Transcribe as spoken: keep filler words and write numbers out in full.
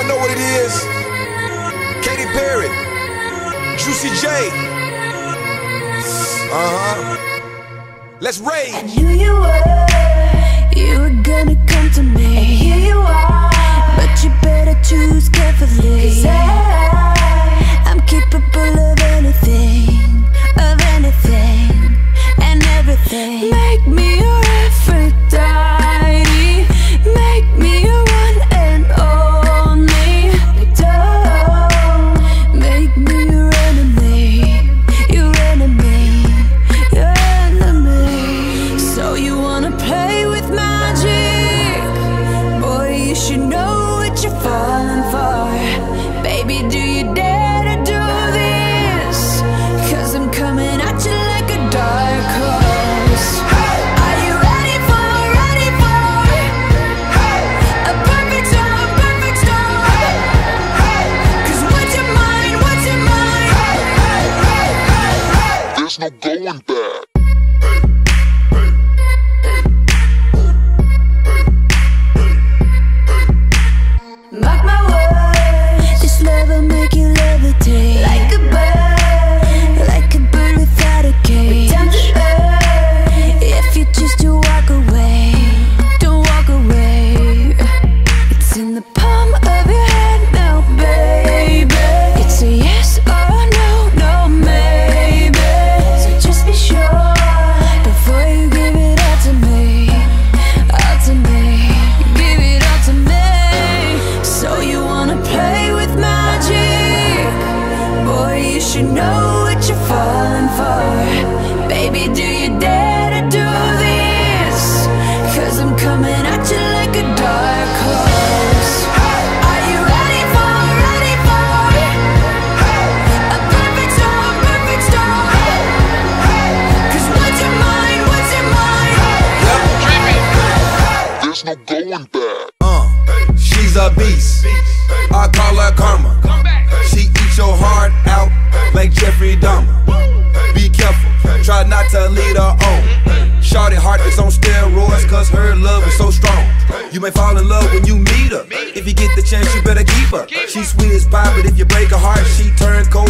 know what it is. Katy Perry, Juicy J. Uh-huh. Let's rage. I knew you were, you were gonna come to me, and here you are. But you better choose carefully, 'cause I, I'm capable of anything, of anything, and everything. Make me your Aphrodite, make me your one and only. Don't make me your enemy, your enemy, your enemy. So you wanna play with magic? Boy, you should know what you're falling for. Baby, do you dare to do this? 'Cause I'm coming at you like a dark horse. Are you ready for, ready for a perfect storm, perfect storm? 'Cause what's your mind, what's your mind? There's no going back. Mark my words, this love will make you levitate like a bird, like a bird without a cage. Down to earth, if you choose to walk away, don't walk away. It's in the palm of your hand now, baby. It's a yes or a no, no maybe. So just be sure before you give it all to me, all to me, give it all to me. So you wanna play with magic? Boy, you should know what you're falling for. Baby, do you dare to do this? 'Cause I'm coming at you like a dark horse. Are you ready for, ready for a perfect storm, perfect storm? 'Cause what's your mind, what's your mind? There's no going back. Uh, she's a beast. I call her karma. She eats your heart out like Jeffrey Dahmer. Be careful, try not to lead her on. Shorty heart is on steroids, 'cause her love is so strong. You may fall in love when you meet her. If you get the chance, you better keep her. She's sweet as pie, but if you break her heart, she turns cold